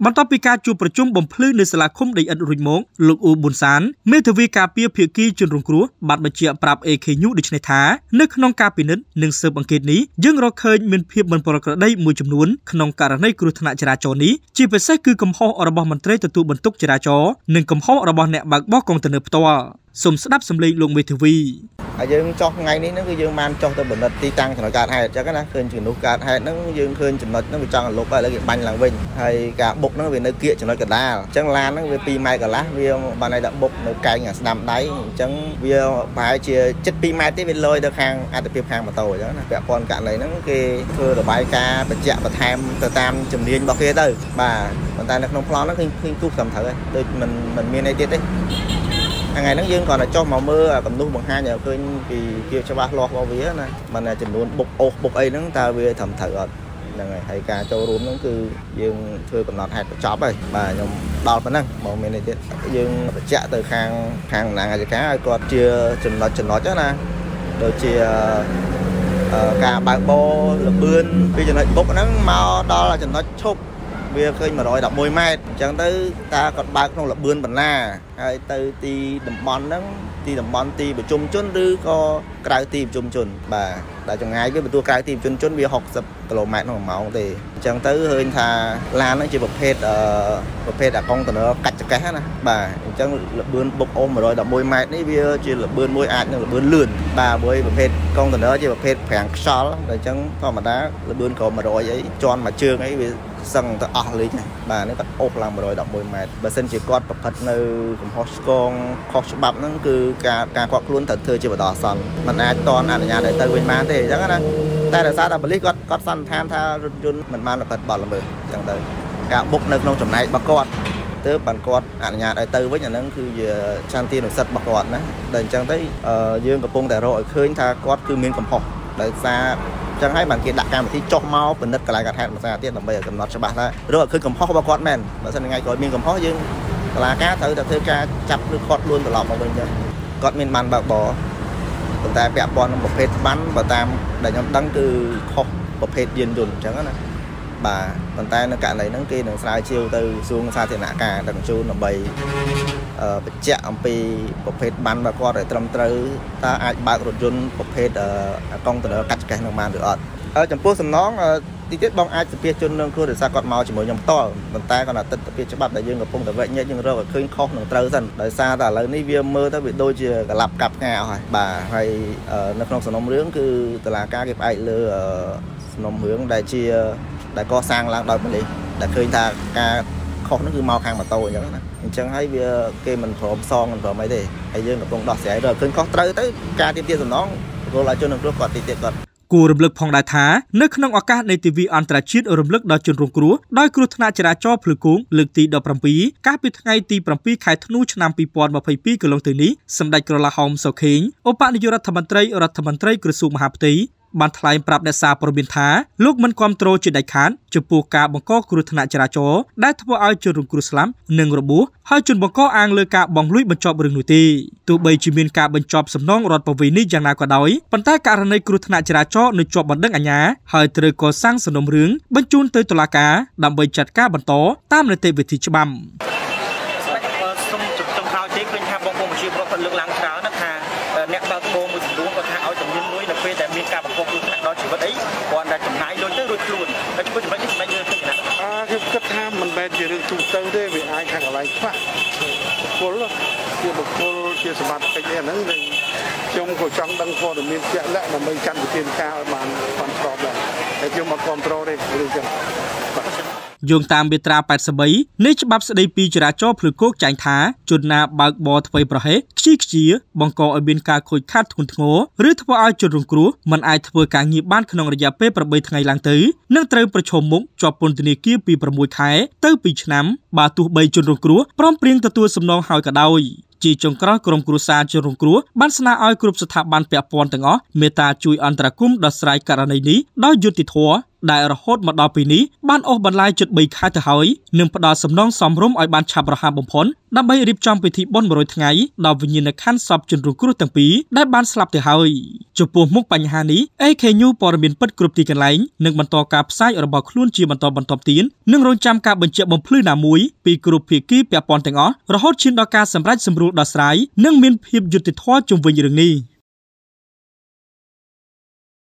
បន្ទាប់ពីការជួបប្រជុំបំភ្លឺនៅសាលាឃុំដីឥដ្ឋរួចមកលោកអ៊ូប៊ុនសានមេធាវីការពារភាគីជនរងគ្រោះបានបញ្ជាក់ប្រាប់ AK News ដូចនេះថានៅក្នុងការពិនិត្យនិងស៊ើបអង្កេតនេះយើងរកឃើញមានភាពមិនប្រក្រតីមួយចំនួនក្នុងករណីគ្រោះថ្នាក់ចរាចរណ៍នេះជាពិសេសគឺកំហុសរបស់មន្ត្រីទទួលបន្ទុកចរាចរណ៍និងកំហុសរបស់អ្នកបើកបរកុងតឺន័រផ្ទាល់សូមស្ដាប់សម្លេងលោកមេធាវីហើយយើងចុះថ្ងៃនេះគឺយើងបានចុះទៅបណ្ឌិតទីតាំងចំណុចកើតហេតុអញ្ចឹងណាឃើញជំនួសកើតហេតុហ្នឹងយើងឃើញចំណុចហ្នឹងវាចង់លុបហើយឥឡូវគេបាញ់ឡើងវិញហើយការបុកហ្នឹងវានៅគៀកចំណុចកណ្ដាលអញ្ចឹងឡានហ្នឹងវា2ម៉ែត្រកន្លះវាបានឲ្យដាក់បុកនៅកែងស្ដាំដៃអញ្ចឹងវាប្រហែលជាជិត2ម៉ែត្រទេវាលយទៅខាងអត្ថិភាពខាងម៉ូតូអញ្ចឹងណាពាក់ព័ន្ធករណីហ្នឹងគេធ្វើរបាយការណ៍បញ្ជាក់បន្ថែមទៅតាមជំនាញរបស់គេទៅបាទប៉ុន្តែនៅក្នុងប្លង់ហ្នឹងឃើញគូសត្រឹមត្រូវហើយដូចមិនមានអីទៀតទេថ្ងៃហ្នឹងយើងគាត់តែចុះមកមើលកំនុះបង្ហាញឲ្យឃើញពីភាពច្បាស់លាស់របស់វាណាមិនចំនួនបុកអូសបុកអីហ្នឹងតើវាត្រឹមត្រូវអត់ហ្នឹងហើយការចូលរួមហ្នឹងគឺយើងធ្វើកំណត់ហេតុបញ្ចប់ហើយបាទខ្ញុំដល់ប៉ុណ្ណឹងមកមានអីទៀតយើងបញ្ជាក់ទៅខាងតំណាងអាយកាឲ្យគាត់ជាចំណុចណាដូចជាការបើកបរលបឿនពីចំណុចបុកហ្នឹងមកដល់ចំណុចឈប់វាឃើញ111ម៉ែត្រអញ្ចឹងទៅតើគាត់បើកក្នុងលបឿនបណ្ណាហើយទៅទីតំបន់ហ្នឹងទីតំបន់ទីប្រជុំជនឬក៏ក្រៅទីប្រជុំជនបាទតែចម្ងាយវាបន្ទូក្រៅទីប្រជុំជនវា60គីឡូម៉ែត្រក្នុង1ម៉ោងទេអញ្ចឹងទៅឃើញថាឡានហ្នឹងជាប្រភេទអាកុងតឺន័រកាច់ចកេះណាបាទអញ្ចឹងលបឿនបុកអូស111ម៉ែត្រនេះវាជាលបឿនមួយអាចនឹងលបឿនលឿនបាទមួយប្រភេទកុងតឺន័រជាប្រភេទប្រាំងខ្យល់តែអញ្ចឹងធម្មតាលបឿនក្រោម100អីជន់មួយជើងអីវាសឹងទៅអស់លេខបាទនេះគាត់អូសឡើង111ម៉ែត្របើសិនជាគាត់ប្រព្រឹត្តនៅកំហុសឆ្គងខុសច្បាប់ហ្នឹងគឺការគាត់ខ្លួនត្រូវធ្វើជាបណ្ដោះអាសន្នមិនអាចតន់អនុញ្ញាតឲ្យទៅវិញបានទេអញ្ចឹងណាតែដោយសារតែប៉ូលីសគាត់សន្និដ្ឋានថារថយន្តមិនបានប្រព្រឹត្តបទល្មើសអញ្ចឹងទៅការបុកនៅក្នុងចំណែករបស់គាត់ទើបបានគាត់អនុញ្ញាតឲ្យទៅវិញអាហ្នឹងគឺជាឆន្ទានុសិទ្ធិរបស់គាត់ណាតែអញ្ចឹងទៅយើងកំពុងតែរកឲ្យឃើញថាគាត់គឺមានកំហុសដោយសារចឹងហើយបានគេដាក់កម្មវិធីចុះមកពិនិត្យកន្លែងកាត់ហេតុមួយសារទៀតដើម្បីឲ្យកំណត់ច្បាស់ថារកឲ្យឃើញកំហុសរបស់គាត់មែនបើមិនថ្ងៃក្រោយមានកំហុសយើងតុលាការត្រូវតែធ្វើការចាប់ឬគាត់ខ្លួនត្រឡប់មកវិញចឹងគាត់មានបានបើកបរប៉ុន្តែពាក់ព័ន្ធនឹងប្រភេទបានបើតាមដែលខ្ញុំដឹងគឺខុសប្រភេទយានយន្តអញ្ចឹងណាបាទប៉ុន្តែនៅករណីហ្នឹងគេនឹងស្រាវជ្រាវទៅក្រសួងសាធារណការដឹកជញ្ជូនដើម្បីបញ្ជាក់អំពីប្រភេទបានរបស់គាត់ឲ្យត្រឹមត្រូវតើអាចបើករថយន្តប្រភេទកុងតឺន័រកាត់ចកេះនឹងបានឬអត់ចំពោះសំណងទីទៀតបងអាចសភាជននឹងគ្រោះដោយសារគាត់មកជាមួយខ្ញុំផ្ទាល់ប៉ុន្តែគាត់អតិថិភាពច្បាប់ដែលយើងកំពុងតែវែកញែកយើងរកឲ្យឃើញខុសនឹងត្រូវសិនដោយសារតែឥឡូវនេះវាមើលទៅវាដូចជាកលាប់កាប់ផ្កាអស់ហើយបាទហើយនៅក្នុងសំណុំរឿងគឺតុលាការគេផ្អែកលើសំណុំរឿងដែលកសាងឡើងដោយប៉ូលីសដែលឃើញថាការខុសនោះគឺមកខាងម៉ូតូអញ្ចឹងណាអញ្ចឹងហើយវាគេមិនព្រមសងមិនព្រមអីទេហើយយើងកំពុងដោះស្រាយរកឃើញខុសត្រូវទៅការទាមទារសំណងរកឲ្យជនរងគ្រោះគាត់ទីទៀតគាត់គួររំលឹកផងដែរថានៅក្នុងឱកាសនៃទិវាអន្តរជាតិរំលឹកដល់ជនរងគ្រោះដោយគ្រោះថ្នាក់ចរាចរណ៍ភ្លឺគោកលើកទី17កាលពីថ្ងៃទី7ខែធ្នូឆ្នាំ2022កន្លងទៅនេះសម្ដេចក្រឡាហោមសុខេងឧបនាយករដ្ឋមន្ត្រីក្រសួងមហាផ្ទៃបានថ្លែងប្រាប់អ្នកសារព័ត៌មានថាលោកមិនគាំទ្រជាដាច់ខាតចំពោះការបង្កគ្រោះថ្នាក់ចរាចរណ៍ដែលធ្វើឲ្យជនរងគ្រោះស្លាប់និងរបួសហើយជនបង្កអាងលើការបង្លួចបញ្ចប់រឿងនោះទេទោះបីជាមានការបញ្ចប់សំណងរដ្ឋប្រវេណីយ៉ាងណាក៏ដោយប៉ុន្តែករណីគ្រោះថ្នាក់ចរាចរណ៍នៅជាប់បណ្ដឹងអាជ្ញាហើយត្រូវកសាងសំណុំរឿងបញ្ជូនទៅតុលាការដើម្បីចាត់ការបន្តតាមនីតិវិធីច្បាប់សូមចង់ខោជ័យឃើញថាបងប្អូនប្រជាពលរដ្ឋគាត់លើកឡើងច្រើនណាស់ថាអ្នកបើកបរមួយចំនួនគាត់ថាឲ្យចំនួនមួយនៅពេលដែលមានការបង្កគ្រោះថ្នាក់ដល់ជីវិតអីគាត់តែចំណាយលុយទៅរួចខ្លួនតែចំពោះចំណុចនេះសម្ដេចយើងឃើញណាខ្ញុំគិតថាមិនមែនជារឿងទូទៅទេវាអាចខាងកន្លែងខ្វះបុគ្គលជាសមត្ថកិច្ចនេះហ្នឹងខ្ញុំក៏ចង់ដឹងព័ត៌មានជាក់លាក់ដើម្បីចាត់វិធានការឲ្យបានស្របដែរតែខ្ញុំមិនគ្រប់គ្រងទេឬចឹងយោងតាមមាត្រា83នៃច្បាប់ស្តីពីចរាចរណ៍ភ្លឺគោកចែងថាជនណាបើកបរធ្វេសប្រហែសខ្ជាបង្កឲ្យមានការខូចខាតធ្ងន់ធ្ងរឬធ្វើឲ្យជនរងគ្រោះមិនអាចធ្វើការងារបានក្នុងរយៈពេល8ថ្ងៃឡើងទៅនឹងត្រូវប្រឈមមុខជាប់ពន្ធនាគារពី6ខែទៅ2ឆ្នាំបើទោះបីជនរងគ្រោះព្រមព្រៀងទទួលសំណងហើយក៏ដោយជាចុងក្រោយក្រុមគ្រួសារជនរងគ្រោះបានស្នើឲ្យគ្រប់ស្ថាប័នពាក់ព័ន្ធទាំងអស់មេត្តាជួយអន្តរាគមន៍ដោះស្រាយករណីនេះដោយយុត្តិធម៌ដែលរហូតមកដល់ពេលនេះបានអូសបន្លាយជិត3ខែទៅហើយនឹងផ្ដល់សំណងសមរម្យឲ្យបានឆាប់រហ័សបំផុតដើម្បីរៀបចំពិធីបុណ្យ100ថ្ងៃដល់វិញ្ញាណក្ខន្ធសពជនរងគ្រោះទាំងពីរដែលបានស្លាប់ទៅហើយចំពោះមុខបញ្ហានេះ AK News ព័ត៌មានពិតគ្រប់ទីកន្លែងនឹងបន្តការផ្សាយរបស់ខ្លួនជាបន្តបន្ទាប់ទៀតនិងរងចាំការបញ្ជាក់បំភ្លឺណាមួយពីគ្រប់ភាគីពាក់ព័ន្ធទាំងអស់រហូតឈានដល់ការសម្រេចសម្រួលដោះស្រាយនិងមានភាពយុត្តិធម៌ជុំវិញរឿងនេះ